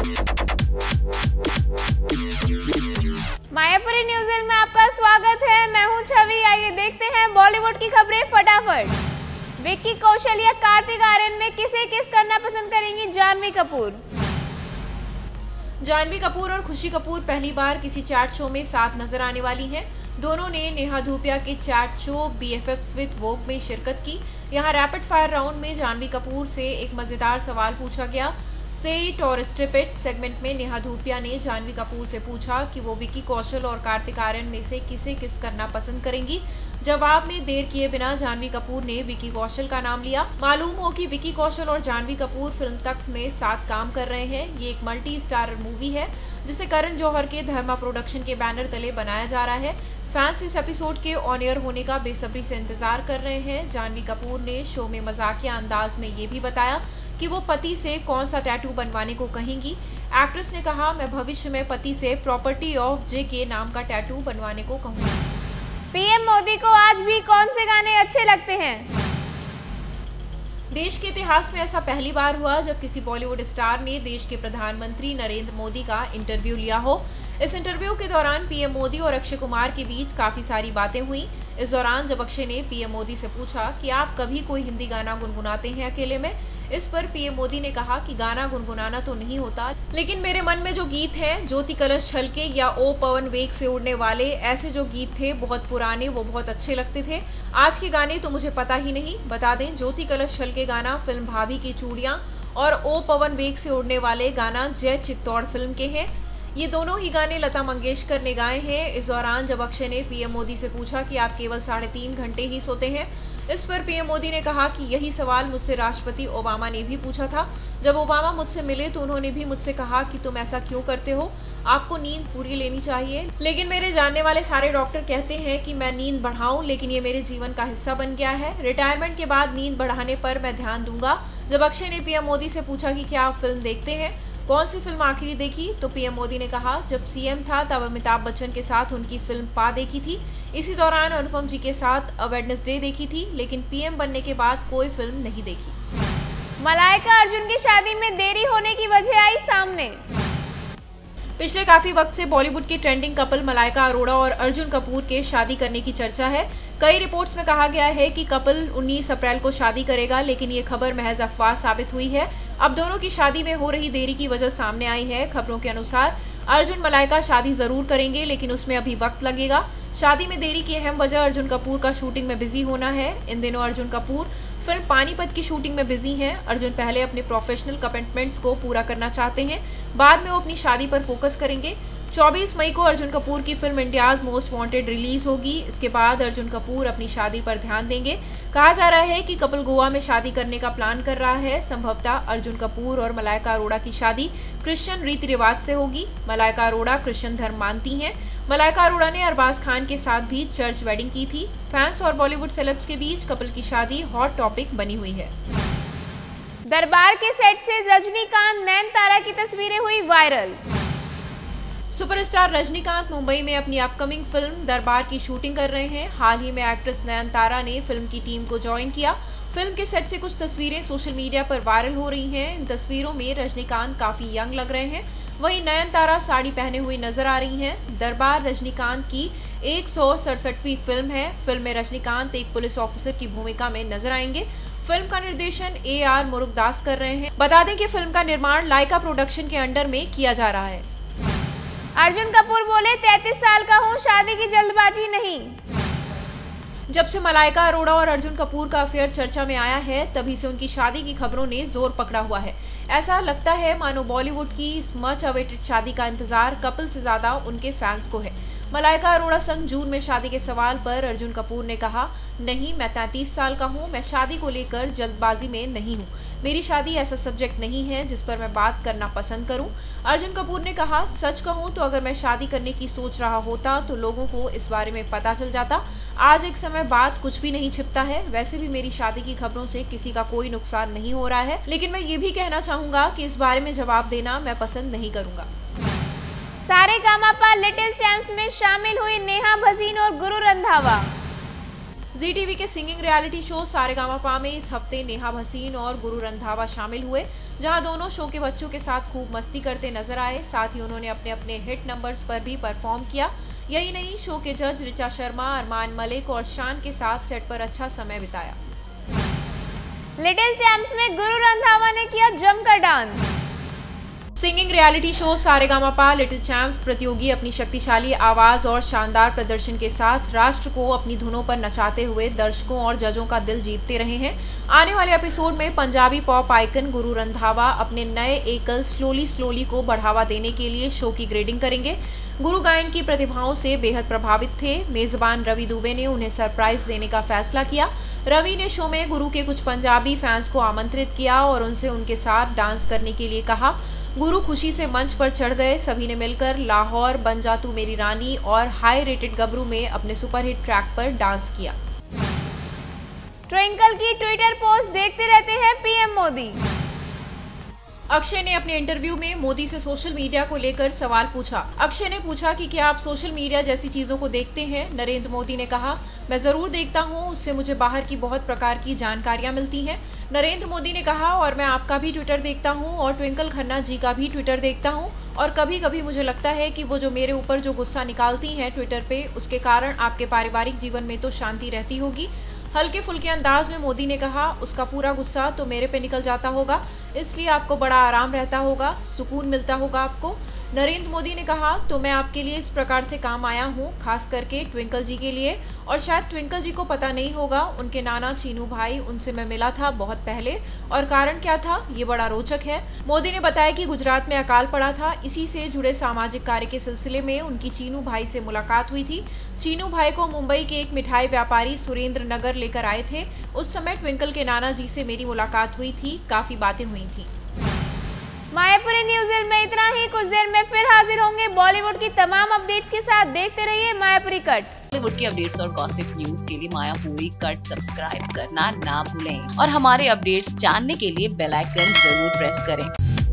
Mayapuri news में आपका स्वागत है। मैं हूं छवि। आइए देखते हैं बॉलीवुड की खबरें फटाफट। विक्की कौशल या कार्तिक आर्यन में किसे किस करना पसंद करेंगी जानवी कपूर? जानवी कपूर और खुशी कपूर पहली बार किसी चैट शो में साथ नजर आने वाली हैं। दोनों ने नेहा धूपिया के chat show BFFs with Vogue में शिरकत की। यहां रैपिड फायर राउंड में जानवी कपूर से एक मजेदार सवाल पूछा गया। से इट और स्ट्रिप इट सेगमेंट में नेहा धूपिया ने जानवी कपूर से पूछा कि वो विक्की कौशल और कार्तिक आर्यन में से किसे किस करना पसंद करेंगी। जवाब में देर किए बिना जानवी कपूर ने विक्की कौशल का नाम लिया। मालूम हो कि विक्की कौशल और जानवी कपूर फिल्म तख्त में साथ काम कर रहे हैं। ये एक मल्टी स्टारर मूवी है जिसे करण जौहर के धर्मा प्रोडक्शन के बैनर तले बनाया जा रहा है। फैंस इस एपिसोड के ऑन एयर होने का बेसब्री से इंतजार कर रहे हैं। जानवी कपूर ने शो में मजाकिया अंदाज में ये भी बताया कि वो पति से कौन सा टैटू बनवाने को कहेंगी। एक्ट्रेस ने कहा, मैं भविष्य में पति से प्रॉपर्टी ऑफ JK नाम का टैटू बनवाने को कहूंगी। PM मोदी को आज भी कौन से गाने अच्छे लगते हैं? देश के इतिहास में ऐसा पहली बार हुआ जब किसी बॉलीवुड स्टार ने देश के प्रधानमंत्री नरेंद्र मोदी का इंटरव्यू लिया हो। इस इंटरव्यू के दौरान PM मोदी और अक्षय कुमार के बीच काफी सारी बातें हुई। इस दौरान जब अक्षय ने PM मोदी से पूछा कि आप कभी कोई हिंदी गाना गुनगुनाते हैं अकेले में, इस पर PM मोदी ने कहा कि गाना गुनगुनाना तो नहीं होता, लेकिन मेरे मन में जो गीत हैं, ज्योति कलश छलके या ओ पवन वेग से उड़ने वाले, ऐसे जो गीत थे बहुत पुराने, वो बहुत अच्छे लगते थे। आज के गाने तो मुझे पता ही नहीं। बता दें, ज्योति कलश छलके गाना फिल्म भाभी की चूड़ियां और ओ पवन वेग से उड़ने वाले गाना जय चित्तौड़ फिल्म के हैं। ये दोनों ही गाने लता मंगेशकर ने गाए हैं। इस दौरान जब अक्षय ने PM मोदी से पूछा कि आप केवल 3.5 घंटे ही सोते हैं, इस पर PM मोदी ने कहा कि यही सवाल मुझसे राष्ट्रपति ओबामा ने भी पूछा था। जब ओबामा मुझसे मिले तो उन्होंने भी मुझसे कहा कि तुम ऐसा क्यों करते हो, आपको नींद पूरी लेनी चाहिए। लेकिन मेरे जानने वाले सारे डॉक्टर कहते हैं कि मैं नींद बढ़ाऊं, लेकिन ये मेरे जीवन का हिस्सा बन गया है। रिटायरमेंट के बाद नींद बढ़ाने पर मैं ध्यान दूंगा। जब अक्षय ने PM मोदी से पूछा कि क्या आप फिल्म देखते हैं, कौन सी फिल्म आखिरी देखी, तो PM मोदी ने कहा, जब CM था तब अमिताभ बच्चन के साथ उनकी फिल्म पा देखी थी। इसी दौरान अनुपम जी के साथ अ वेडनेसडे देखी थी, लेकिन PM बनने के बाद कोई फिल्म नहीं देखी। मलाइका अर्जुन की शादी में देरी होने की वजह आई सामने। पिछले काफी वक्त से बॉलीवुड की ट्रेंडिंग कपल मलाइका अरोड़ा और अर्जुन कपूर के शादी करने की चर्चा है। कई रिपोर्ट्स में कहा गया है कि कपल 19 अप्रैल को शादी करेगा, लेकिन ये खबर महज अफवाह साबित हुई है। अब दोनों की शादी में हो रही देरी की वजह सामने आई है। खबरों के अनुसार अर्जुन मलाइका शादी जरूर करेंगे, लेकिन उसमें अभी वक्त लगेगा। शादी में देरी की अहम वजह अर्जुन कपूर का शूटिंग में बिजी होना है। इन दिनों अर्जुन कपूर फिल्म पानीपत की शूटिंग में बिजी हैं। अर्जुन पहले अपने प्रोफेशनल कमिटमेंट्स को पूरा करना चाहते हैं, बाद में वो अपनी शादी पर फोकस करेंगे। 24 मई को अर्जुन कपूर की film India's most wanted release होगी। इसके बाद अर्जुन कपूर अपनी शादी पर ध्यान देंगे। कहा जा रहा है कि कपल गोवा में शादी करने का प्लान कर रहा है। संभवतः अर्जुन कपूर और मलाइका अरोड़ा की शादी क्रिश्चियन रीति रिवाज से होगी। मलाइका अरोड़ा क्रिश्चियन धर्म मानती हैं। मलाइका अरोड़ा ने अरबाज खान के साथ भी चर्च वेडिंग की थी। फैंस और बॉलीवुड सेलेब्स के बीच कपल की शादी हॉट टॉपिक बनी हुई है। दरबार के सेट से रजनीकांत नयनतारा की तस्वीरें हुई वायरल। सुपरस्टार रजनीकांत मुंबई में अपनी अपकमिंग फिल्म दरबार की शूटिंग कर रहे हैं। हाल ही में एक्ट्रेस नयनतारा ने फिल्म की टीम को ज्वाइन किया। फिल्म के सेट से कुछ तस्वीरें सोशल मीडिया पर वायरल हो रही हैं। इन तस्वीरों में रजनीकांत काफी यंग लग रहे हैं, वहीं नयनतारा साड़ी पहने हुई नजर आ रही हैं। दरबार रजनीकांत की 167वीं फिल्म है। फिल्म में रजनीकांत एक पुलिस ऑफिसर की भूमिका में नजर आएंगे। फिल्म का निर्देशन AR मुरुगदास कर रहे हैं। बता दें कि फिल्म का निर्माण लाइका प्रोडक्शन के अंडर में किया जा रहा है। अर्जुन कपूर बोले, 33 साल का हूँ, शादी की जल्दबाजी नहीं। जब से मलाइका अरोड़ा और अर्जुन कपूर का अफेयर चर्चा में आया है, तभी से उनकी शादी की खबरों ने जोर पकड़ा हुआ है। ऐसा लगता है मानो बॉलीवुड की इस मच अवेटेड शादी का इंतजार कपल से ज्यादा उनके फैंस को है। मलाइका अरोड़ा संग जून में शादी के सवाल पर अर्जुन कपूर ने कहा, नहीं, मैं 33 साल का हूँ, मैं शादी को लेकर जल्दबाजी में नहीं हूँ। मेरी शादी ऐसा सब्जेक्ट नहीं है जिस पर मैं बात करना पसंद करूं। अर्जुन कपूर ने कहा, सच कहूं तो अगर मैं शादी करने की सोच रहा होता तो लोगों को इस बारे में पता चल जाता। आज एक समय बाद कुछ भी नहीं छिपता है। वैसे भी मेरी शादी की खबरों से किसी का कोई नुकसान नहीं हो रहा है, लेकिन मैं ये भी कहना चाहूंगा कि इस बारे में जवाब देना मैं पसंद नहीं करूंगा। सारेगामापा लिटिल चैंप्स में शामिल हुई नेहा भसीन और गुरु रंधावा। जी टीवी के सिंगिंग रियलिटी शो सारेगामापा में इस हफ्ते नेहा भसीन और गुरु रंधावा शामिल हुए। जहां दोनों शो के बच्चों के साथ खूब मस्ती करते नजर आए। साथ ही उन्होंने अपने अपने हिट नंबर्स पर भी परफॉर्म किया। यही नहीं, शो के जज ऋचा शर्मा, अरमान मलिक और शान के साथ सेट पर अच्छा समय बिताया। लिटिल चैम्प्स में गुरु रंधावा ने किया जमकर dance. Singing reality show Sa Re Ga Ma Pa little champs प्रतियोगी अपनी शक्तिशाली आवाज और शानदार प्रदर्शन के साथ राष्ट्र को अपनी धुनों पर नचाते हुए दर्शकों और जजों का दिल जीतते रहे हैं। आने वाले एपिसोड में पंजाबी पॉप आइकन गुरु रंधावा अपने नए एकल स्लोली को बढ़ावा देने के लिए शो की ग्रेडिंग करेंगे। गुरु गायन की प्रतिभाओं से बेहद प्रभावित थे। मेजबान रवि दुबे ने उन्हें सरप्राइज देने का फैसला किया। रवि ने शो में गुरु के कुछ पंजाबी फैंस को आमंत्रित किया और उनसे उनके साथ डांस करने के लिए कहा। गुरु खुशी से मंच पर चढ़ गए। सभी ने मिलकर लाहौर, बन जा तू मेरी रानी और हाई रेटेड गबरू में अपने सुपरहिट ट्रैक पर डांस किया। ट्विंकल की ट्विटर पोस्ट देखते रहते हैं पीएम मोदी। अक्षय ने अपने इंटरव्यू में मोदी से सोशल मीडिया को लेकर सवाल पूछा। अक्षय ने पूछा कि क्या आप सोशल मीडिया जैसी चीजों को देखते हैं। नरेंद्र मोदी ने कहा, मैं जरूर देखता हूं, उससे मुझे बाहर की बहुत प्रकार की जानकारियां मिलती हैं। नरेंद्र मोदी ने कहा, और मैं आपका भी ट्विटर देखता हूं और ट्विंकल खन्ना जी का भी ट्विटर देखता हूं और कभी कभी मुझे लगता है कि वो जो मेरे ऊपर जो गुस्सा निकालती हैं ट्विटर पे, उसके कारण आपके पारिवारिक जीवन में तो शांति रहती होगी। हल्के फुल्के अंदाज में मोदी ने कहा, उसका पूरा गुस्सा तो मेरे पे निकल जाता होगा, इसलिए आपको बड़ा आराम रहता होगा, सुकून मिलता होगा आपको। नरेंद्र मोदी ने कहा, तो मैं आपके लिए इस प्रकार से काम आया हूँ, खास करके ट्विंकल जी के लिए। और शायद ट्विंकल जी को पता नहीं होगा, उनके नाना चीनू भाई, उनसे मैं मिला था बहुत पहले। और कारण क्या था, ये बड़ा रोचक है। मोदी ने बताया कि गुजरात में अकाल पड़ा था, इसी से जुड़े सामाजिक कार्य के सिलसिले में उनकी चीनू भाई से मुलाकात हुई थी। चीनू भाई को मुंबई के एक मिठाई व्यापारी सुरेंद्र नगर लेकर आए थे। उस समय ट्विंकल के नाना जी से मेरी मुलाकात हुई थी, काफी बातें हुई थी। मायापुरी न्यूज़ में इतना ही। कुछ देर में फिर हाजिर होंगे बॉलीवुड की तमाम अपडेट्स के साथ। देखते रहिए मायापुरी कट। बॉलीवुड की अपडेट्स और गॉसिप न्यूज के लिए मायापुरी कट सब्सक्राइब करना ना भूलें और हमारे अपडेट्स जानने के लिए बेल आइकन जरूर प्रेस करें।